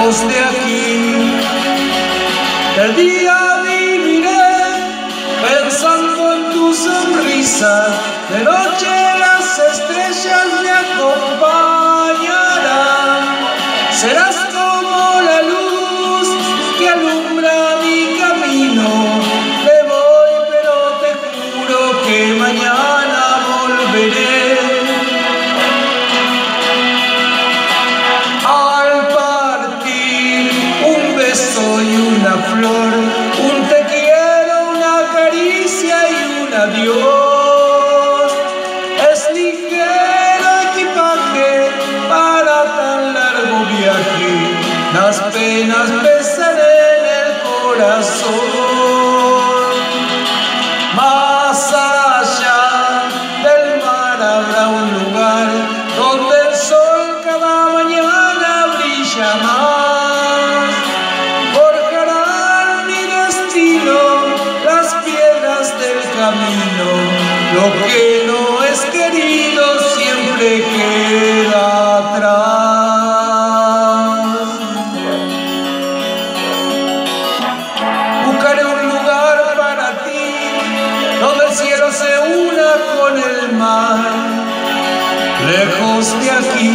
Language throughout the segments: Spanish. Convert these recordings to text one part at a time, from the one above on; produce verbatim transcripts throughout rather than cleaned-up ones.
lejos de aquí. El día viviré pensando en tu sonrisa, de noche las estrellas me acompañarán. Serás como la luz que alumbra mi camino. Me voy, pero te juro que mañana volveré. Al partir, un beso y una flor, un te quiero, una caricia y un adiós. Es ligero equipaje para tan largo viaje, las penas pesan en el corazón. Más allá del mar habrá un lugar donde el sol cada mañana brilla más. Forjarán mi destino las piedras del camino. Lo que no es querido siempre queda atrás. Buscaré un lugar para ti donde el cielo se una con el mar. Lejos de aquí,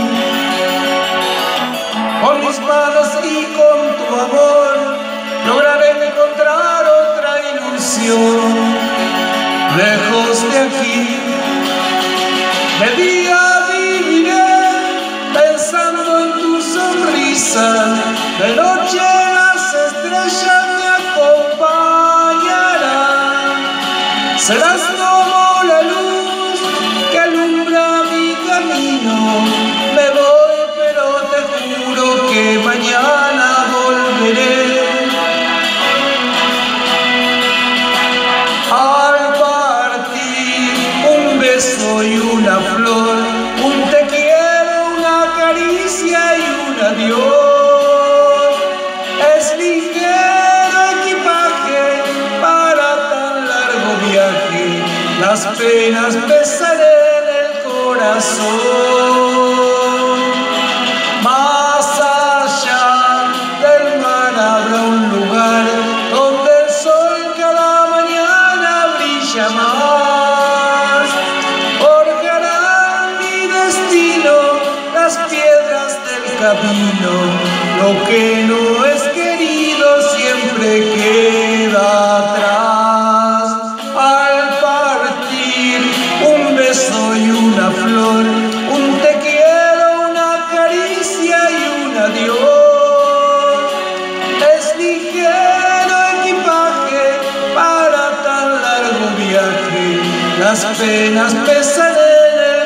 con mis manos y con tu amor, lograré encontrar otra ilusión. Lejos de aquí, de día viviré pensando en tu sonrisa, de noche las estrellas me acompañarán. Serás como la luz que alumbra mi camino. Me voy, pero te juro que mañana volveré. Al partir, un beso y una flor, un te quiero, una caricia y un adiós. Es ligero equipaje para tan largo viaje, las penas pesan en el corazón. Más allá del mar habrá un lugar donde el sol cada mañana brilla más. Forjarán mi destino las piedras del camino. Lo que no es querido siempre queda atrás. Al partir, un beso y una flor, un te quiero, una caricia y un adiós. Es ligero equipaje para tan largo viaje, las penas pesan en el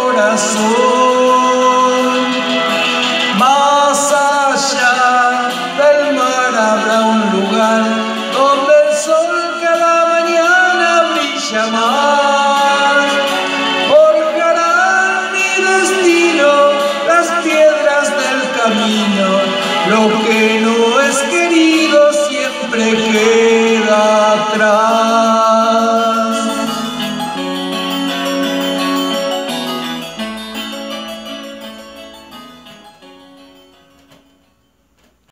corazón. Más allá del mar habrá un lugar donde el sol cada mañana brilla más. Forjarán mi destino las piedras del camino. Lo que no es querido siempre queda.